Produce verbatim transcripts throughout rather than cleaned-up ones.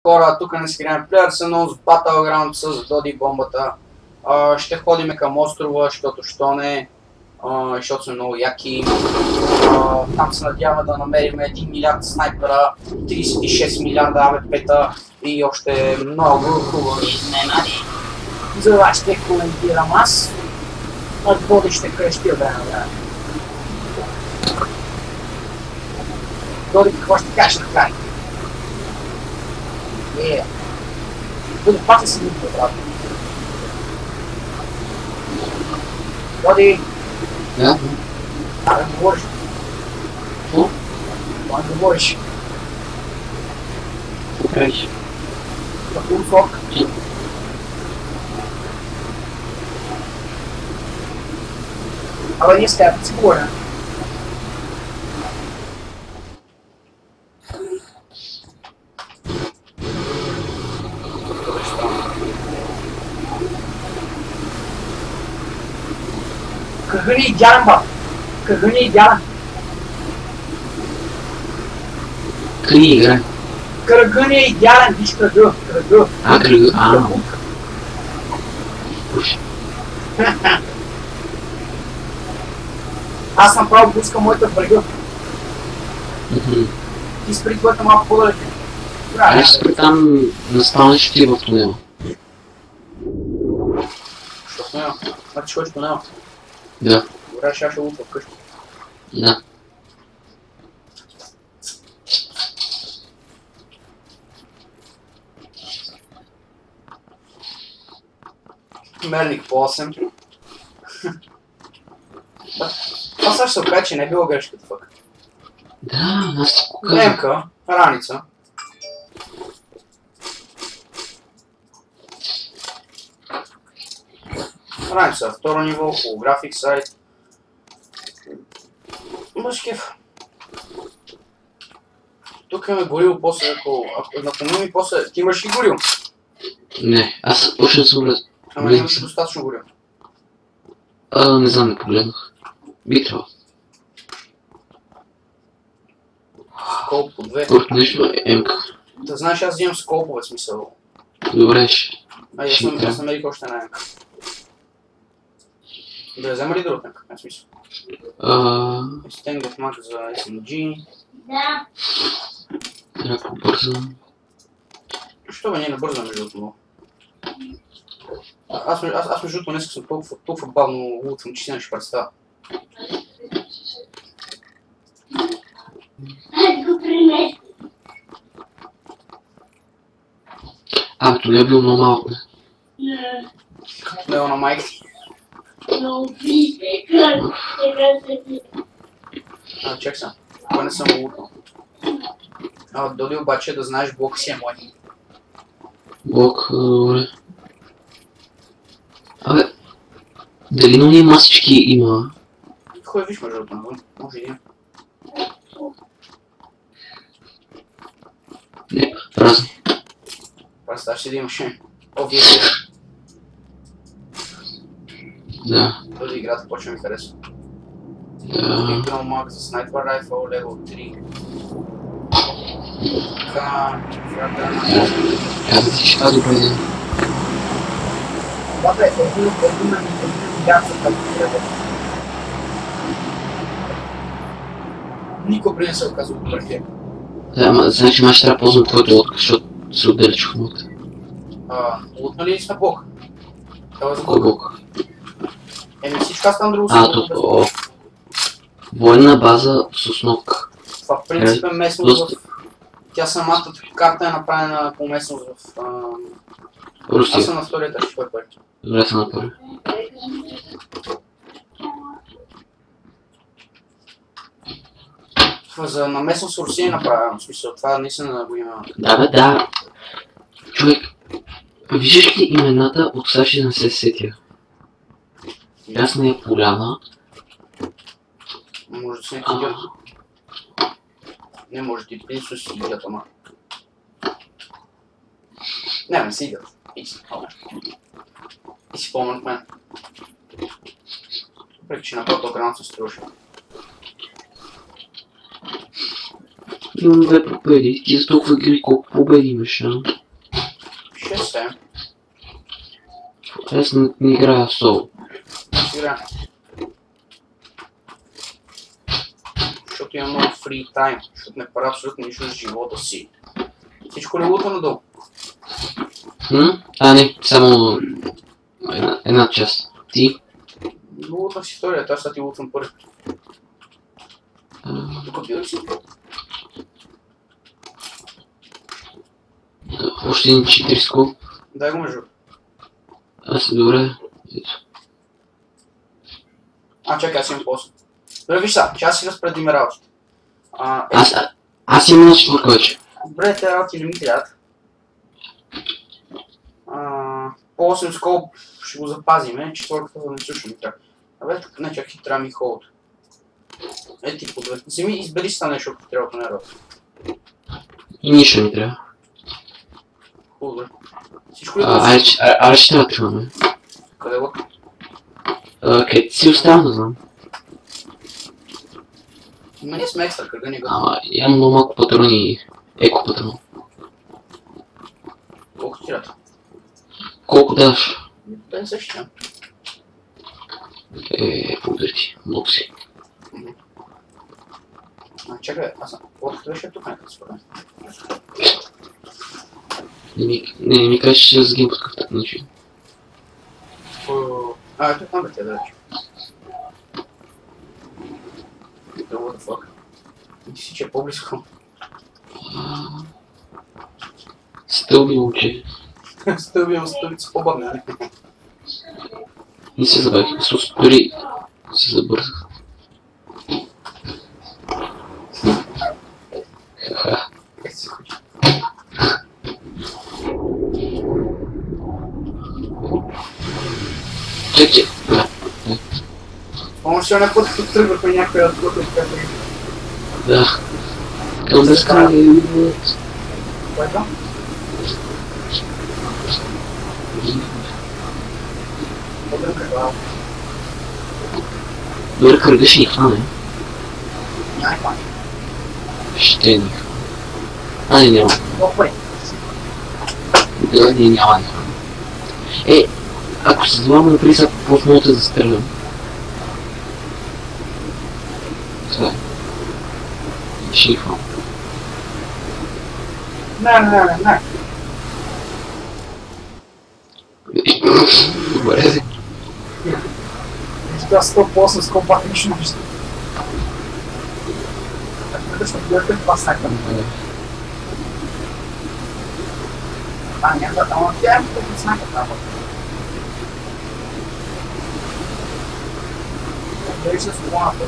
хора, тук не си играем Players с Battleground с Доди бомбата. А, ще ходим към острова, защото що не, а, защото сме много яки. А, там се надяваме да намерим един милиард снайпера, тридесет и шест милиарда А В П-та и още много хубави изненади. За това ще коментирам аз. От Доди ще крещи от време на време. Доди, какво ще кажеш накрая? Е, Доди, пак не си ми правда. Доди! Да? Да, да говориш. Какво? Това да говориш. Какво правиш? Какво фок? Абе, ние с теб си говоря. Кръгът ни е идеален, ба! Кръгът ни е идеален! Къде играе? Кръгът ни е идеален, виж кръга, кръга! А, кръга, а. Пуши. Аз направо пускам моята врага. Ти спри твоята малко по-далеко. Аз ще спри там на спалниш ти в тунела. Що в тунела? Значи ходиш в тунела? Да. Добре, ще ще лутва вкъщи. Да. Мерник по осем. Това също се окаже, че не е било грешката фък. Да, аз ти го казах. Немка, раница. Раница, второ ниво, холографик сайт. Башкев. Тук имаме горил, после ако... ако напомни ми после... Ти имаш и горил? Не, аз още не съм влез. Ама имаш достатъчно горил. А, не знам, не погледнах. Би трябвало. Сколп по две. От нещо е емка. Да знаеш, аз имам сколпове смисъл. Добре, ще. Ай, аз съм, аз намерих още една емка. Да я взема ли друг емка? Не смисъл. Ааа... Стенг от мак за Ес Ем Джи. Да. Трябва да побързам. Що бе, ние не бързаме между другото. Аз, аз, аз между другото днес съм толкова, толкова бавно лутвам, че си не ще представя. Аз го принес. А, това не е било много малко. Не. Него на майка ти. Но ви, как сега се ти. А, чек са. Кой не съм го лутнал. А, Доди обаче да знаеш, блок си е мой. Блок, добре. Абе, дали на уния масички има? Кой виж между другото навън? Може и един. Не, празни. Представяш си да имаш. О, вие си. Да. Този играта почва ми харесва. Да. Играл маг за снайпер райфъл, левел три. Така, фрага. Казах ти, че това добре не. Да бе, един от един на милиард са като трябва. Никой при не се оказва добре. Да, ама значи май ще трябва да ползвам твоята лодка, защото се отдалечих от моята. А, лутнали ли сме блок? Това е за Кой блок. блок? Еми всичко аз там друго А, то, о. Военна база с основка. Това в принцип е местност в... Тя самата карта е направена по местност в... Аз Русия. съм на втория етаж, кой пър. Добре съм на първи. За на местност в Русия е направено, в смисъл, това наистина го има. Да бе, да. Човек, виждаш ли имената от САЩ не се сетя? Ясна е поляна. Може да се някакви идиот. Не може ти принципно си идиот, ама. Не, не си идиот. И си помня. И си помня от мен. Въпреки, че направо то гранат се струваше. имам две победи. Ти за толкова игри колко победи имаш, а? шест седем. Аз не, не играя в соло. Игра. Защото имам много фри тайм, защото не правя абсолютно нищо с живота си. Всичко ли лута надолу? Хм? А, не, само една, една част. Ти? Лутам си втория, аз сега ти лутам първи. А, Тук бил си. още един четири скоп. Дай го между. Аз добре. Ето. А, чакай, аз имам после. Добре, виж сега, че аз си разпредиме работите. А, е, Аз, а, аз имам на четвърка вече. добре, те работи не ми трябват. А, по осем скоп ще го запазиме, четвърката да не също ми трябва. Абе, тук не чакай, трябва ми холд. Е, ти по две. Вземи, избери стане, защото трябва да не работи. И нищо ми трябва. Хубаво, бе. Всичко ли А, да аре, че- аре, аре ще трябва да тръгваме. къде го? Къде ти си остава, не знам. Ма ние сме екстра кръга, ни го. Ама, имам много малко патрони и еко патрон. Колко ти трябва? Колко даш? Да, същия. Е, благодаря ти. Много си. А, чакай, аз съм. Лодката беше тук някъде според мен. Не ми, не, не ми кажеш, че с гейм по такъв так начин. О, А, ето там бе тя да рече. What the fuck? Ти си че е по-близко. Стълби, момче. Стълбивам стълбица по-бавно, нали? Не се забавих, се ускори. Се забързах. Ха-ха. Как се случи? Чек, чек. Помощ ще път тук тръгвахме някой от тук от къде. Да. Към безкрая и идват. Което? Подръм каква? Добре, кръга ще ни хване. Няма хване. Ще ни хване. А, не, няма. Колко пари? Да, не, няма ни хване. Е, ако се зваме напред, сега какво мога да застрелям? Това е. Ще ни хване. Не, не, не, не. Добре, де. Сега сто по осем скопа лично вижда. Така ще гледате това сака. А, няма да, ама тя е като снака там. Дали ще се планата.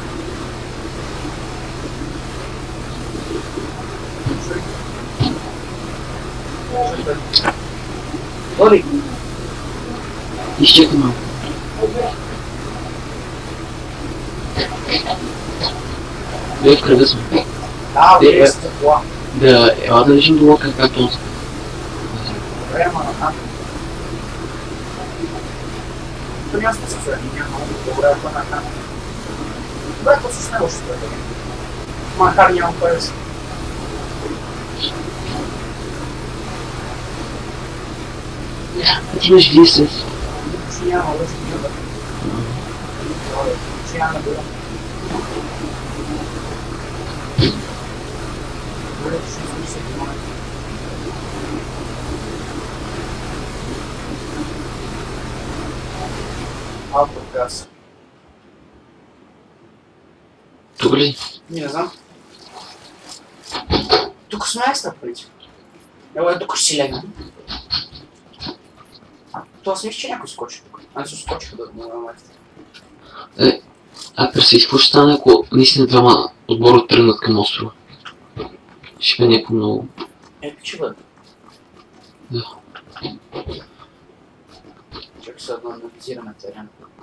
Боли! Изчекай малко. Бе, в кръга сме. Да, Е, е. бе, се кола. Да, ела да лежим до лока, както он. Добре, ама на там. То няма смисъл се, няма много добре, ако на там. Добре, то с него ще се бъде. Макар няма пари. Ти имаш десет. Ще няма да се бъде. Ще няма да бъде. Добре, ще се случи в момента. Autogas. Тук ли? Не знам. Тук сме екстра, в принцип. Ево е, тук ще си легна. То аз мисля, че някой скочи тук. А не се скочиха да го намеря. Е, а представи, какво ще стане, ако наистина двама отбора тръгнат към острова? Ще бе някакво много... Е, че бъде. Да. Чакай сега да анализираме терена.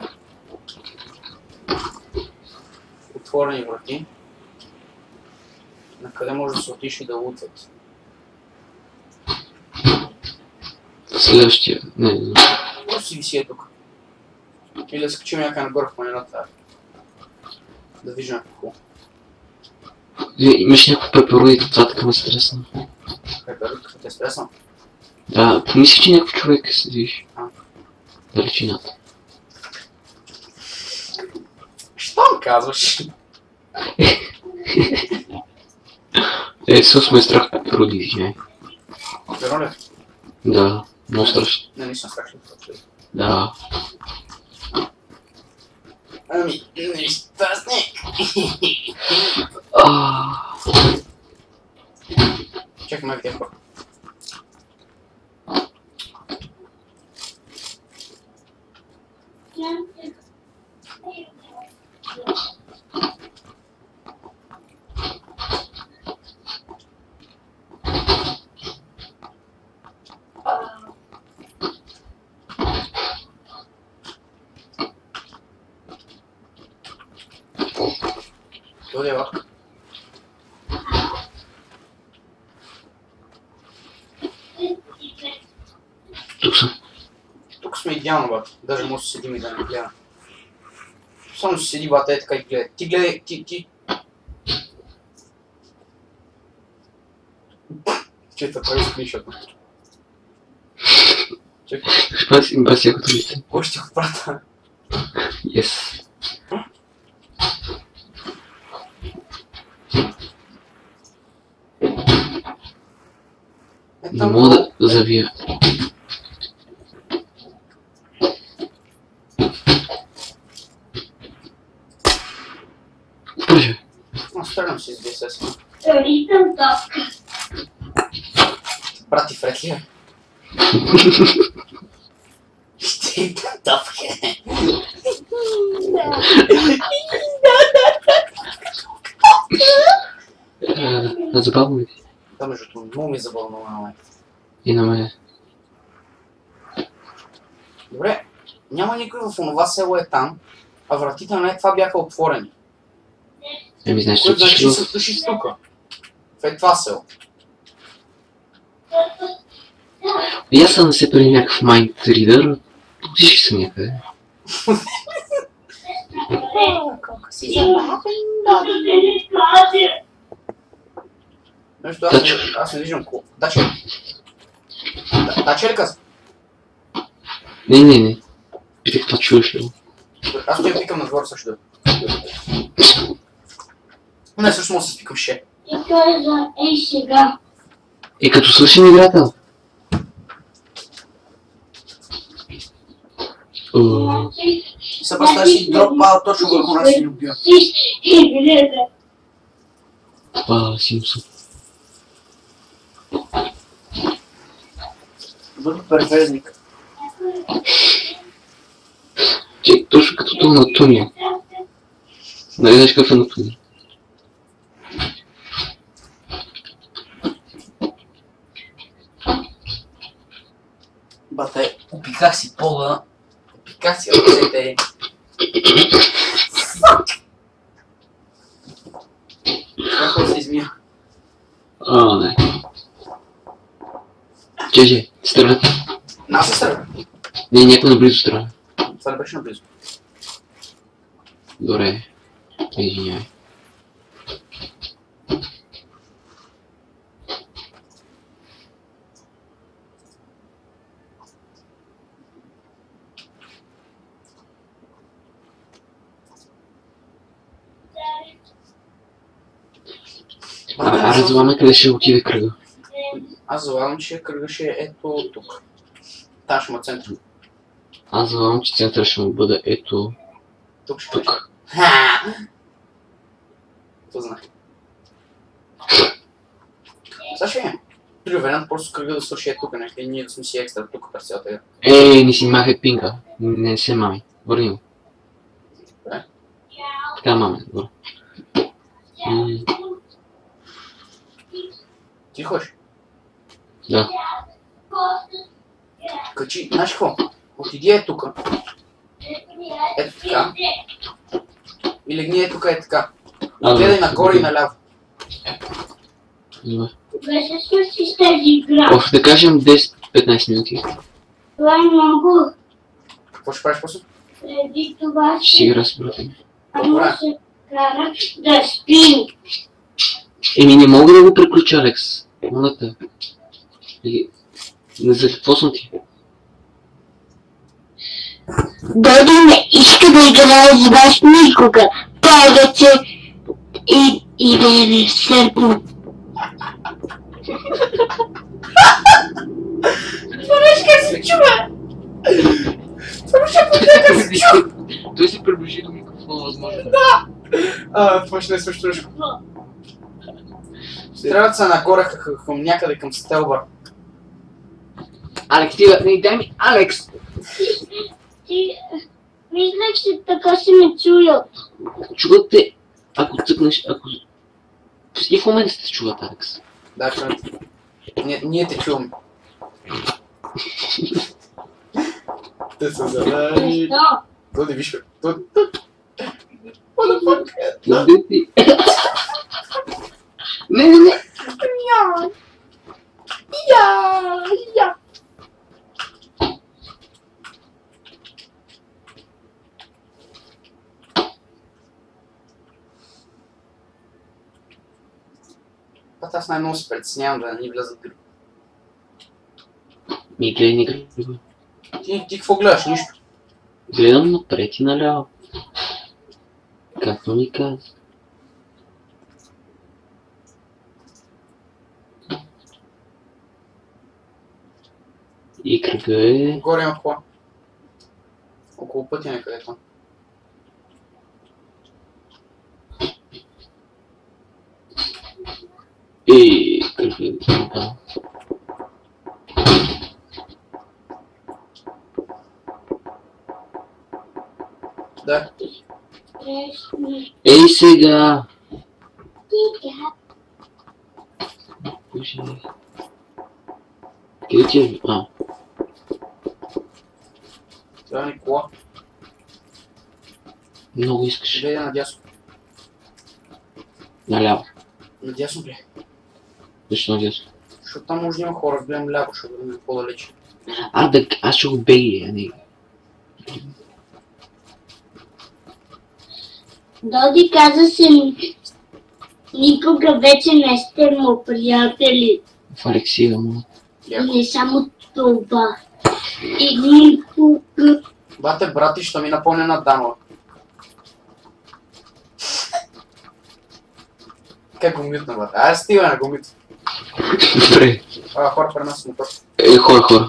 Отворени врати. На къде може да се отиш и да лутват? Следващия... Не, не, не. Просто си виси е тук. Или да скачим някъде нагоре в планината. Да виждаме какво. Вие имаш някакво пепероид, това така ме стресно. Пеперут, като те стресно. Да, помисли, че някой човек се движи. А. Далечината. Що ми казваш? Е, със ме страх пепероди, извиняй. Верно ли? Да, много страшно. Не, наистина страшно. Да. Ами, нещастник. Аааа. Чакай, ме видя хора. Дойде, ба. Тук съм. Тук сме идеално, бат. Даже може да седим и да не гледа. Само си седи, бата, е така и гледа. Ти гледай, ти, ти. Че те прави скриншот. Чакай, Спаси, баси якото лице. кой ще го прата? Yes. Е, Не там мога да завия. Боже. Но стрелям си с ди ес ес. Ритъм топка. Прати Фред ли? Ще топка. А забавно ли? Да, между другото, много ми е забавно на мен. И на мен. Добре, няма никой в онова село е там, а вратите на не това бяха отворени. Еми, знаеш, че Което значи, че всички са души тука. В е това село. И аз съм да се преди някакъв Mindreader, всички са някъде. Колко си забавен, Нещо, аз, Дачо. не- аз не виждам ко. Даче. Да- Даче ли каза? Не, не, не. Питах това чуеш ли го? Аз ще я пикам нагоре също. Не, също мога да се спикам ше. И каза, ей сега. Е, като свършим играта. О, Се представя си дропа точно върху нас и ни убива. И гледа. а, Симпсон. Бъде перфезник. Че, точно като това на Тони. Нали знаеш какъв е на Тони? Бате, опиках си пола. Опиках си ръцете. Какво се измия? А, не. Че, че, стрелят. Нас се стреля. Не, някой наблизо стреля. Това не беше наблизо. Добре. Извинявай. А, а разламе къде ще отиде кръга. Аз залагам, че кръга ще е ето тук. Та ще има център. Аз залагам, че центъра ще му бъде ето Тук ще кажа. тук. Ха! Това знае. Сега ще е. Друг вариант, просто кръга да свърши е тук, нека и ние да сме си екстра тук през цялата игра. Ей, не си махай пинга. Не се мами. Върни го. Добре. Така, маме. Добре. М, Ти ходиш? Да. Качи, знаеш какво? Отиди е тук. Ето така. И легни е тук е така. А, Гледай да. нагоре и наляво. Добре. Беше свърши с тази игра. Оф, да кажем десет-петнайсет минути. Това е много. Какво ще правиш после? Преди това Ще си игра с брата ми. Ама се кара да спим. Еми не мога да го приключа, Алекс. Моля те. И... Не за какво съм ти? Доди не иска да играе с вас никога. Повече и, и да е несърпно. Това нещо как се чува? Това нещо как се чува? Той се приближи до микрофона, възможно. Да! А, това ще не е също нещо. Трябва да се нагоре към някъде към стелбър. Алекс, ти не дай ми, Алекс! Ти... Мислех, че така си ме чуят. Чуват те, ако цъкнеш, ако... И в момента те чуват, Алекс. Да, чуват. Ние, ние те чуваме. Те са зелени. Да. Доди, виж, Доди, Доди. What the fuck? Къде ти? Не, не, не! Я! Я! Я! Път аз най-много се притеснявам да не ни влязат гриби. Ми гледай, не гледай. Ти, ти какво гледаш? Нищо. Гледам напред и наляво. Както ми каза. И кръга е... Горе има хора. Около пътя някъде там. И кръга е... Да. Да. Ей сега! Боже... Къде ти е? А. Това ни кола. Много искаш. Гледай надясно. Наляво. Надясно гледай. Защо надясно? Защото там може да има хора, гледам ляво, ще бъдем по-далече. А, да, аз ще го беги, а не... Доди каза се, никога вече не сте му приятели. В Алексия, му. Не само това. И никога... Бате, брати, що ми напомня на Данова. Как го мютна, бате? Айде стига, не го мютна. Добре. А, хора при нас мотор. Е, хора, хора.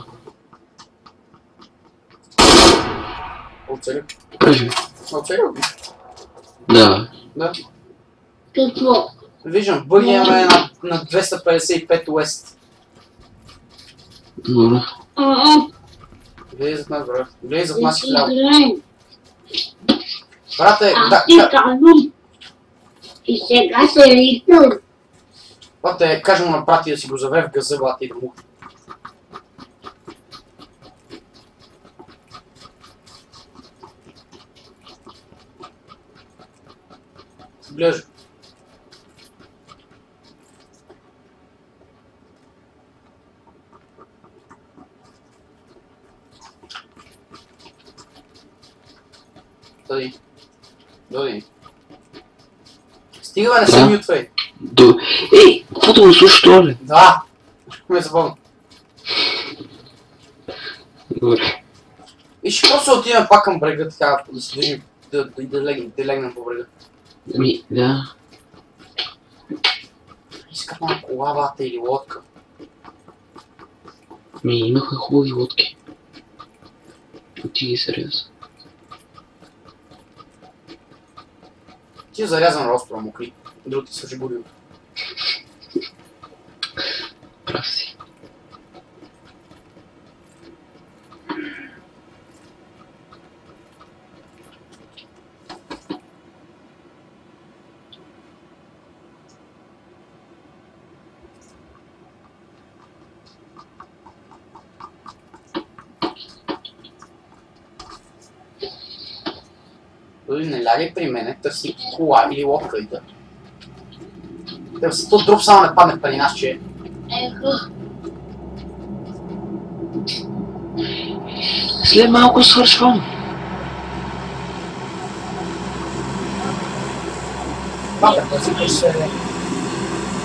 Оцелил. Кажи. Оцелил би. Да. Да. Какво? Виждам, бъги имаме на, на двеста петдесет и пет Уест. Добре. А-а, Гледай зад нас, брат. Гледай зад да нас си и вляво. играем. Брате, Аз да, ти да. казвам. И сега се ритам. Бате, кажа му на брати да си го завре в газа, бате, и да му. Гледаш. Доди. Доди. Стига, бе, не се Да. мютвай. До... Ей, какво да го слушаш това, ли? Да. Ме е забавно. Добре. И ще просто отидем пак към брега, така да се движим, да, да, да, легнем, да легнем по брега. Ами, да. Искам малко кола, бате, или лодка. Ми, имаха хубави лодки. Отиди сериозно. Ти е зарязан ростора, мокри. Другите са же будил. Прав си. Той не лягай при мене, търси кола или лодка и да. Да се то дроп само не падне при нас, че... Ехо. След малко свършвам. Бате, да си се...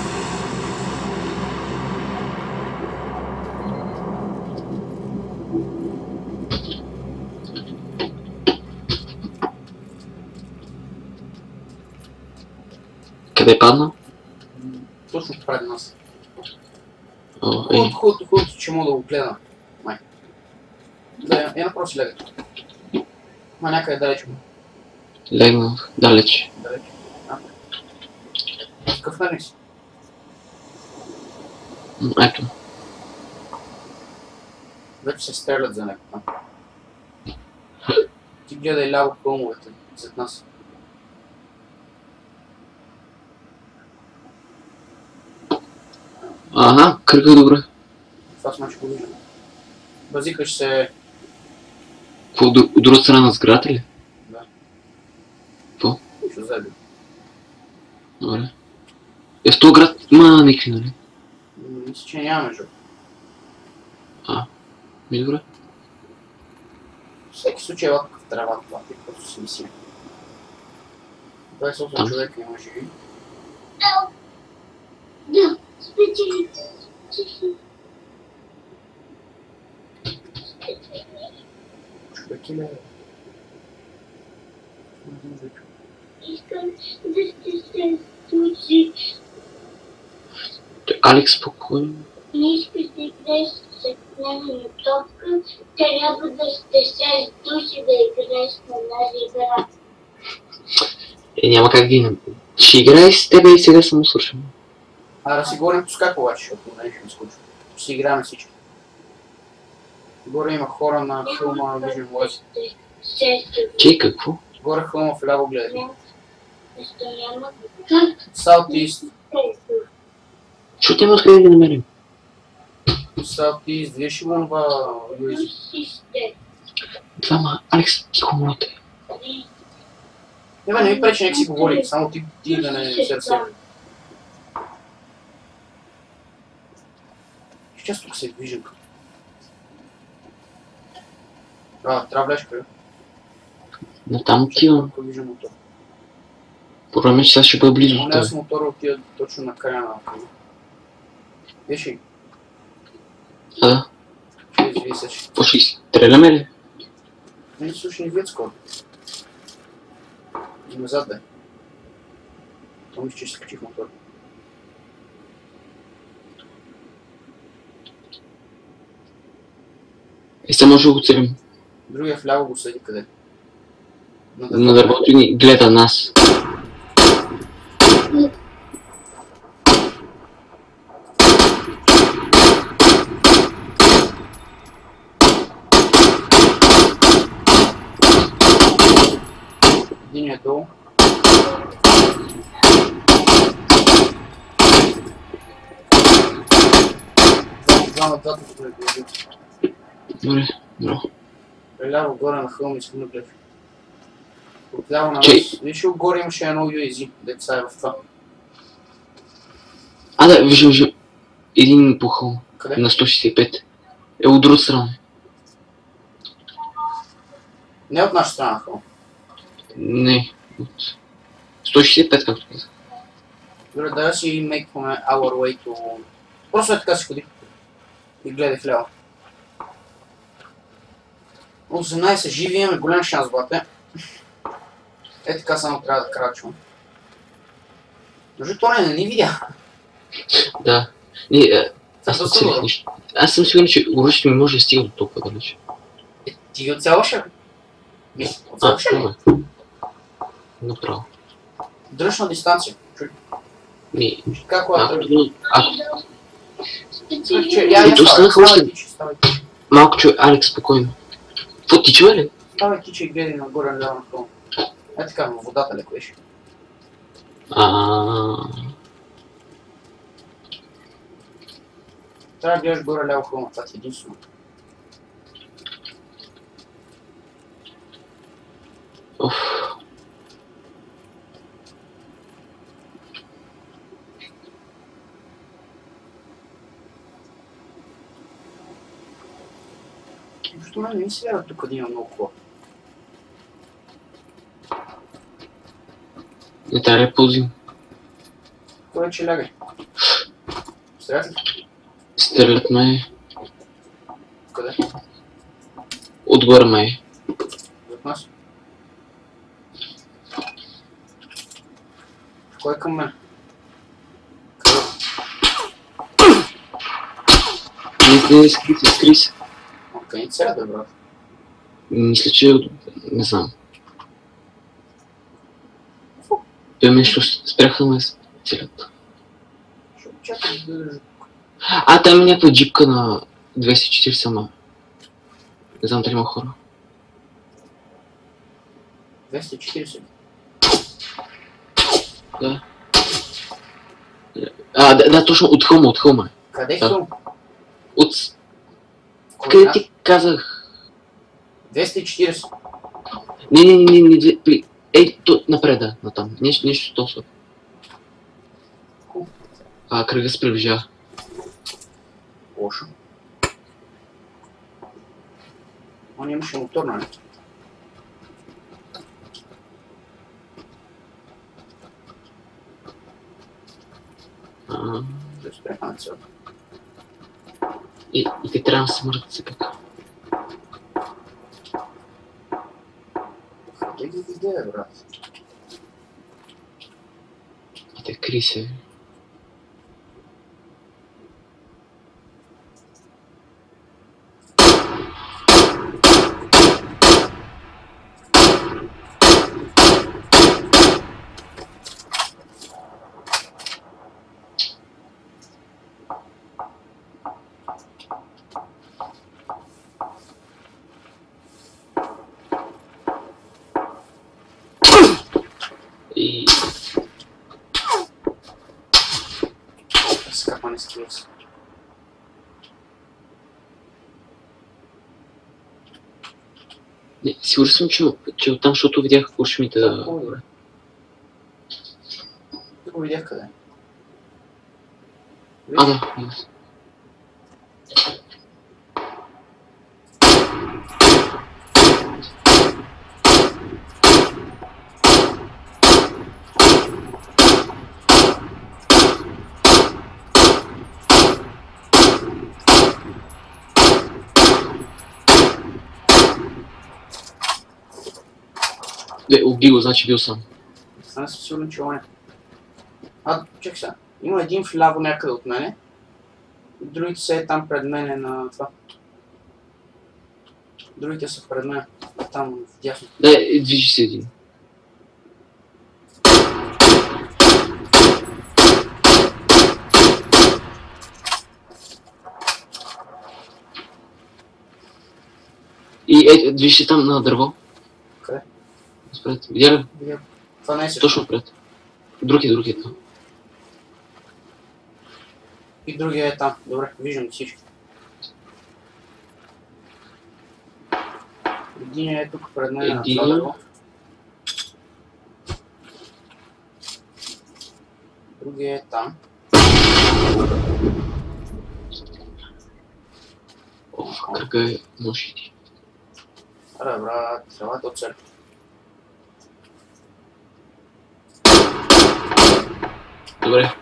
Къде е паднал? Точно пред нас. О, ей. Хубавото, хубавото, хубавото, че мога да го гледа. Май. Да, е направо си лега. Ма някъде далеч му. Легнах далеч. Далеч. А. Какъв нали си? М, Ето. Вече се стрелят за него там. Ти гледай ляво хълмовете зад нас. Ага, кръга е добре. Това сме ще го виждаме. Базикаш се... Какво, от дру- от друга страна на сградата ли? Да. Какво? Ще заеби. Добре. Е, в този град има никакви, нали? Мисля, че няма между. Ми добре. Всеки случай е в трава това, ти просто си мисли. двайсет и осем Там. човека има живи. Да, специалист. Човеки ли? Искам да сте се случи. Той, Алекс, спокойно. Не искаш да играеш с една топка, трябва да сте шест души да играеш на тази игра. Е, няма как да има. Ще играе с тебе и сега съм свършен. А да си говорим по скайп обаче, защото не ще ми скучва. Ще си играем всички. Горе има хора на филма на Vision Voice. Шест души. Чей, какво? Горе филма в ляво гледай. Защо няма? Как? Southeast. Защото няма откъде да ги намерим. Southeast, виж го това Юизи. Душите. Двама, Алекс, тихо, моля те. Не, бе, не ми пречи, нека си говори, само ти, ти да не се разсея. Често тук се движим. А, трябва влезеш къде? Но там отивам. Ако виждам мотор. Проблемът е, че сега ще бъда близо Но до не, теб. аз мотора отива точно на края на къде. Виж ли? А, да. Ще извисеш. Какво ще изстреляме ли? Не слушай, вид скоро. И назад да е. Това мисля, че ще скачи в мотор. И сега може да го целим. Другия вляво го съди къде? На дървото и ни гледа нас. Един е долу. Два на двата ще бъде гледа. Добре, бро. Преляво горе на хълм искам да гледаш. Отляво на Чей. нас. Виж ли, отгоре имаше едно ю ей зет, деца е в това. А, да, виждам, виждам. Един по хълм. Къде? На сто шейсет и пет. Е от друга страна. Не от наша страна на хълм. Не. От сто шейсет и пет, както казах. Добре, да си мейкваме our way to... Просто е така си ходи. И гледай вляво. осемнайсет живи имаме голям шанс, бате. Е така само трябва да крачвам. Между това не, не ни видя. Да. Не, е, аз Това оцелих сигурно. нищо. Аз съм сигурен, че оръжието ми може да стига до толкова далече. Е, ти ги оцелваш ли? Ми, А, оцелваш ли? това е. Направо. Дръж на дистанция. Чуй. Ми, Как ако, когато тръгне? ако Специалист. Че, я, я, Ето, ставай, останаха ставай, още- тичи, ставай, тичи. малко чуй, Алекс, спокойно. Какво ти чува ли? Ставай, тичи и гледай нагоре, наляво на хълм. Е така, във водата леко еш. А, Трябва да гледаш горе ляво хълма, това ти е единствено. оф. Защото мен не ми се вярва тук да има много хора. Не трябва да я пълзим. Кой вече лягай? Стрелят ли? Стрелят ме Къде? отгоре ме. Зад нас? Кой е към мен? не, скри се, скри се. Окей, сега да брат. Мисля, че... не знам. Той нещо спряха да ме целят. Ще чакай да държа. А, там е някаква джипка на двеста и четиридесет, ама... Не знам дали има хора. двеста и четиридесет. Да. А, да, да, точно от хълма, от хълма. Къде е Да. хълм? От... Кой Къде зна? ти казах? двеста и четиридесет. Не, не, не, не, не, не, при... Ей, то, напред, да, натам. Нещо, нещо толкова. А, кръга се приближава. Лошо. Он имаше мотор, нали? А, Да спряха на цел. и, и те трябва да се мърдат все пак. Къде ги видя, брат? И те кри се. И... Скапане скилс. Не, сигурен съм, че, че оттам, защото видях куршмите да... Добре. Тук го видях къде. А, да. Де, уби го, значи бил сам. Аз съм сигурен, че он е. А, чакай сега. Има един вляво някъде от мене. Другите са е там пред мене на това. Другите са пред мен. Там вдясно. Да, е, движи се един. И е, движи се там на дърво. Къде? Спред. Видя ли? Видях. Това не е също. Точно пред. Други, други там. И другия е там. Добре, виждам всички. Един е тук пред мен на това Един. дърво. Другия е там. О, кръга е нощи. Аре, брат, елате от църква. Добре.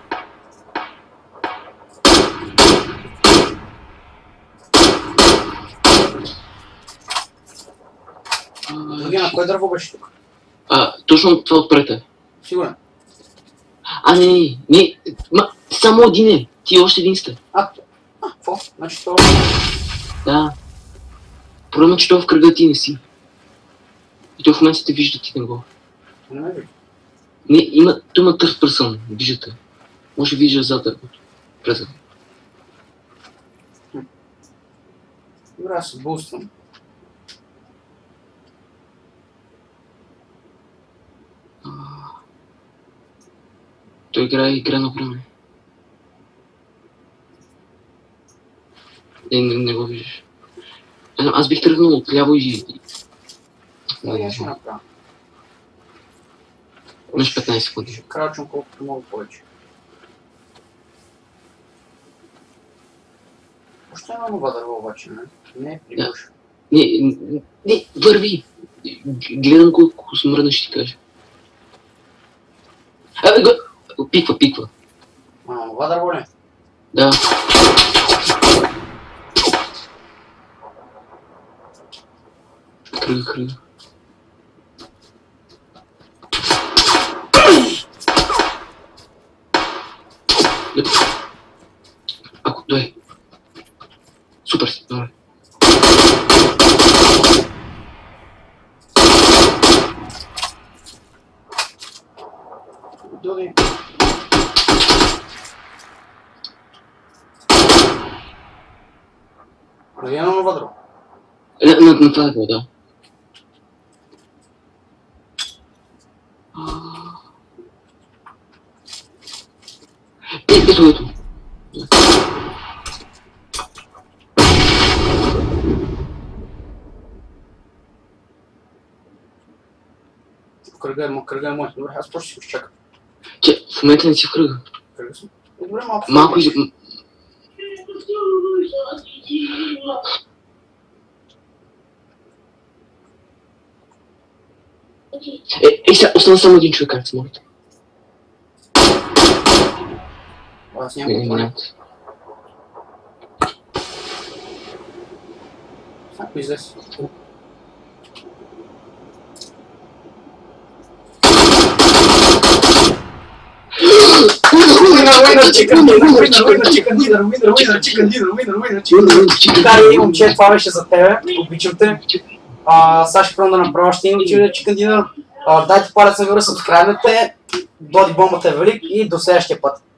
Другия на кое дърво беше тук? А, точно това отпред е. Сигурен. А, не, не, не, ма, само един е. Ти още един сте. А, а, какво? Значи това... Да. Проблемът е, че той в кръга ти не си. И той в момента те вижда, ти не го. Не ме вижда. Не, има, той има търс пръсън, виждате. Може да вижда зад дървото. През. Добре, аз се буствам. Той играе игра на време. Не, не, не го виждаш. Е, аз бих тръгнал отляво и... Това я ще направя. Имаш петнайсет секунди. Ще крачвам колкото мога повече. Още едно нова дърво обаче, не? Не е пригуша. Не, не, не, върви! Гледам колко смръдна ще ти кажа. Абе, го... Пиква, пиква. А, нова дърво ли? Да. Кръга, кръга. Ако той. Нали е на това друго? На, на, на това друго, да. Е, ето, ето. Кръга е мой, кръга е мой. Добре, аз просто ще го изчакам. Че, в момента не си в кръга. Кръга съм. Е, добре, малко. Малко из... Е, е, сега, остана само един човек, как се молите. Аз Не, нямам не, поне. няма. Ако излез. Дари, момче, това беше за тебе. Обичам те. А, сега ще пробвам да направя още един чикън динър. Дайте палец нагоре, сабскрайбнете. Доди бомбата е велик и до следващия път.